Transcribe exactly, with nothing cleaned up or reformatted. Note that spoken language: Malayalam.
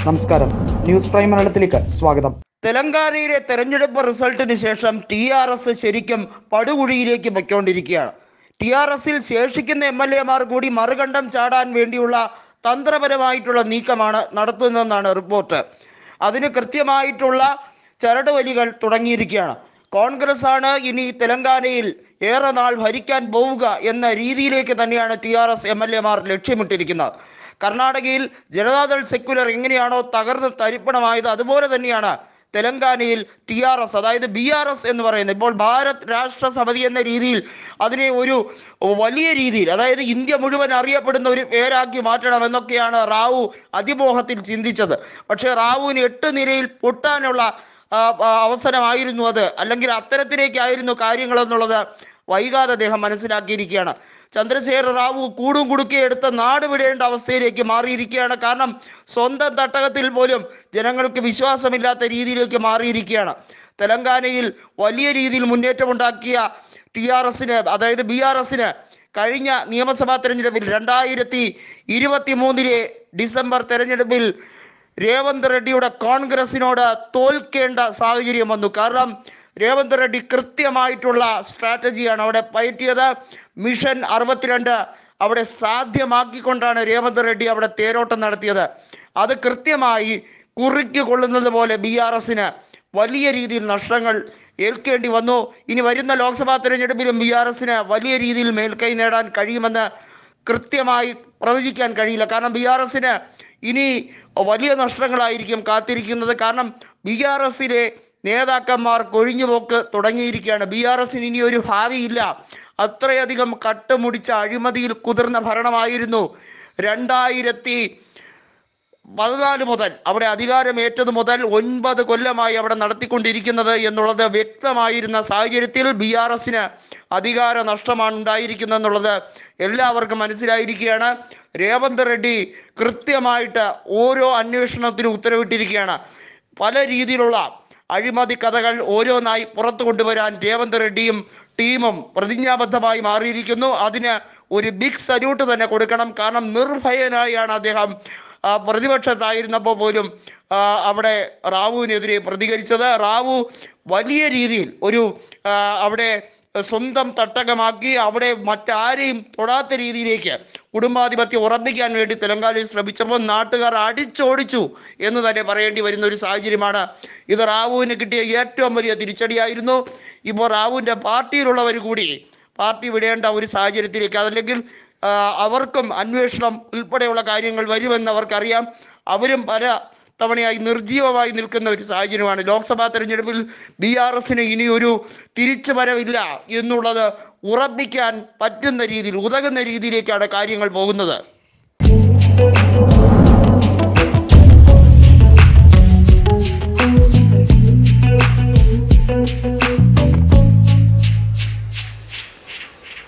നമസ്കാരം, ന്യൂസ് പ്രൈം മലയാളത്തിലേക്ക് സ്വാഗതം. തെലങ്കാനയിലെ തെരഞ്ഞെടുപ്പ് റിസൾട്ടിന് ശേഷം ടി ആർ എസ് ശരിക്കും പടുകുഴിയിലേക്ക് പൊയ്ക്കൊണ്ടിരിക്കുകയാണ്. ടി ആർ എസിൽ ശേഷിക്കുന്ന എം എൽ എമാർ കൂടി മറുകണ്ഠം ചാടാൻ വേണ്ടിയുള്ള തന്ത്രപരമായിട്ടുള്ള നീക്കമാണ് നടത്തുന്നതെന്നാണ് റിപ്പോർട്ട്. അതിന് കൃത്യമായിട്ടുള്ള ചരടുവലികൾ തുടങ്ങിയിരിക്കുകയാണ്. കോൺഗ്രസ് ആണ് ഇനി തെലങ്കാനയിൽ ഏറെ നാൾ ഭരിക്കാൻ പോവുക എന്ന രീതിയിലേക്ക് തന്നെയാണ് T R S M L എമാർ ലക്ഷ്യമിട്ടിരിക്കുന്നത്. കർണാടകയിൽ ജനതാദൾ സെക്യുലർ എങ്ങനെയാണോ തകർന്ന് തരിപ്പണമായത്, അതുപോലെ തന്നെയാണ് തെലങ്കാനയിൽ ടി ആർ എസ്, അതായത് ബി ആർ എസ് എന്ന് പറയുന്നത്. ഇപ്പോൾ ഭാരത് രാഷ്ട്ര സമിതി എന്ന രീതിയിൽ അതിനെ ഒരു വലിയ രീതിയിൽ, അതായത് ഇന്ത്യ മുഴുവൻ അറിയപ്പെടുന്ന ഒരു പേരാക്കി മാറ്റണമെന്നൊക്കെയാണ് റാവു അതിമോഹത്തിൽ ചിന്തിച്ചത്. പക്ഷേ റാവുവിന് എട്ട് നിരയിൽ പൊട്ടാനുള്ള അവസരമായിരുന്നു അത്, അല്ലെങ്കിൽ അത്തരത്തിലേക്കായിരുന്നു കാര്യങ്ങളെന്നുള്ളത് വൈകാതെ അദ്ദേഹം മനസ്സിലാക്കിയിരിക്കുകയാണ്. ചന്ദ്രശേഖര റാവു കൂടും കുടുക്കി എടുത്ത് നാട് വിടേണ്ട അവസ്ഥയിലേക്ക് മാറിയിരിക്കുകയാണ്. കാരണം സ്വന്തം തട്ടകത്തിൽ പോലും ജനങ്ങൾക്ക് വിശ്വാസമില്ലാത്ത രീതിയിലേക്ക് മാറിയിരിക്കുകയാണ്. തെലങ്കാനയിൽ വലിയ രീതിയിൽ മുന്നേറ്റമുണ്ടാക്കിയ ടി ആർ എസിന്, അതായത് ബി ആർ എസിന് കഴിഞ്ഞ നിയമസഭാ തെരഞ്ഞെടുപ്പിൽ രണ്ടായിരത്തി ഇരുപത്തി മൂന്നിലെ ഡിസംബർ തെരഞ്ഞെടുപ്പിൽ രേവന്ത് റെഡ്ഡിയുടെ കോൺഗ്രസിനോട് തോൽക്കേണ്ട സാഹചര്യം വന്നു. കാരണം രേവന്ത് റെഡ്ഡി കൃത്യമായിട്ടുള്ള സ്ട്രാറ്റജിയാണ് അവിടെ പയറ്റിയത്. മിഷൻ അറുപത്തിരണ്ട് അവിടെ സാധ്യമാക്കിക്കൊണ്ടാണ് രേവന്ത് റെഡ്ഡി അവിടെ തേരോട്ടം നടത്തിയത്. അത് കൃത്യമായി കുറിക്ക് കൊള്ളുന്നത് പോലെ ബി ആർ എസിന് വലിയ രീതിയിൽ നഷ്ടങ്ങൾ ഏൽക്കേണ്ടി വന്നു. ഇനി വരുന്ന ലോക്സഭാ തെരഞ്ഞെടുപ്പിലും ബി ആർ എസിന് വലിയ രീതിയിൽ മേൽക്കൈ നേടാൻ കഴിയുമെന്ന് കൃത്യമായി പ്രവചിക്കാൻ കഴിയില്ല. കാരണം ബി ആർ എസിന് ഇനി വലിയ നഷ്ടങ്ങളായിരിക്കും കാത്തിരിക്കുന്നത്. കാരണം ബി ആർ എസിലെ നേതാക്കന്മാർ കൊഴിഞ്ഞുപോക്ക് തുടങ്ങിയിരിക്കുകയാണ്. ബി ആർ എസിന് ഇനി ഒരു ഭാവിയില്ല. അത്രയധികം കട്ടുമുടിച്ച അഴിമതിയിൽ കുതിർന്ന ഭരണമായിരുന്നു രണ്ടായിരത്തി പതിനാല് മുതൽ അവിടെ അധികാരമേറ്റത് മുതൽ ഒൻപത് കൊല്ലമായി അവിടെ നടത്തിക്കൊണ്ടിരിക്കുന്നത് എന്നുള്ളത് വ്യക്തമായിരുന്ന സാഹചര്യത്തിൽ ബി ആർ എസിന് അധികാര നഷ്ടമാണ് ഉണ്ടായിരിക്കുന്നത് എന്നുള്ളത് എല്ലാവർക്കും മനസ്സിലായിരിക്കുകയാണ്. രേവന്ത് റെഡ്ഡി കൃത്യമായിട്ട് ഓരോ അന്വേഷണത്തിനും ഉത്തരവിട്ടിരിക്കുകയാണ്. പല രീതിയിലുള്ള അഴിമതി കഥകൾ ഓരോന്നായി പുറത്തു കൊണ്ടുവരാൻ രേവന്ത് റെഡ്ഡിയും ടീമും പ്രതിജ്ഞാബദ്ധമായി മാറിയിരിക്കുന്നു. അതിന് ഒരു ബിഗ് സല്യൂട്ട് തന്നെ കൊടുക്കണം. കാരണം നിർഭയനായാണ് അദ്ദേഹം പ്രതിപക്ഷത്തായിരുന്നപ്പോൾ പോലും അവിടെ റാവുവിനെതിരെ പ്രതികരിച്ചത്. റാവു വലിയ രീതിയിൽ ഒരു അവിടെ സ്വന്തം തട്ടകമാക്കി അവിടെ മറ്റാരെയും തൊടാത്ത രീതിയിലേക്ക് കുടുംബാധിപത്യം ഉറപ്പിക്കാൻ വേണ്ടി തെലങ്കാനയിൽ ശ്രമിച്ചപ്പോൾ നാട്ടുകാർ അടിച്ചോടിച്ചു എന്ന് തന്നെ പറയേണ്ടി വരുന്ന ഒരു സാഹചര്യമാണ്. ഇത് റാവുവിന് കിട്ടിയ ഏറ്റവും വലിയ തിരിച്ചടിയായിരുന്നു. ഇപ്പോൾ റാവുവിൻ്റെ പാർട്ടിയിലുള്ളവർ കൂടി പാർട്ടി വിടേണ്ട ഒരു സാഹചര്യത്തിലേക്ക്, അതല്ലെങ്കിൽ അവർക്കും അന്വേഷണം ഉൾപ്പെടെയുള്ള കാര്യങ്ങൾ വരുമെന്ന് അവർക്കറിയാം. അവരും പല തവണയായി നിർജീവമായി നിൽക്കുന്ന ഒരു സാഹചര്യമാണ്. ലോക്സഭാ തെരഞ്ഞെടുപ്പിൽ ബി ആർ എസിന് ഇനിയൊരു തിരിച്ചു വരവില്ല എന്നുള്ളത് ഉറപ്പിക്കാൻ പറ്റുന്ന രീതിയിൽ, ഉതകുന്ന രീതിയിലേക്കാണ് കാര്യങ്ങൾ പോകുന്നത്.